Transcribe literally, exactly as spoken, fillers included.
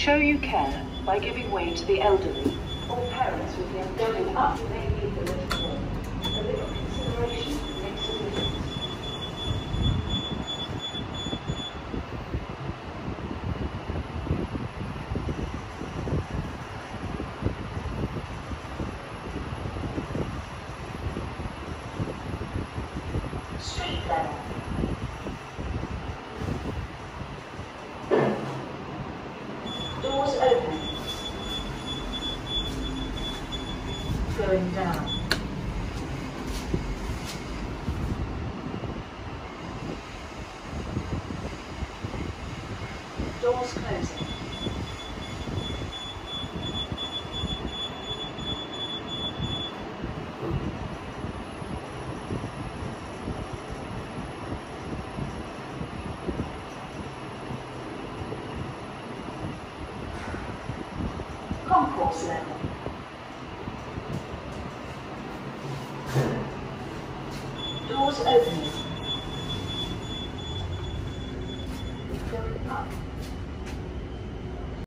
Show you care by giving way to the elderly or parents with them going up may need a little more. A little consideration makes a difference. Street level. Doors open. Going down. Doors closing. Concourse level. Doors opening. Going up.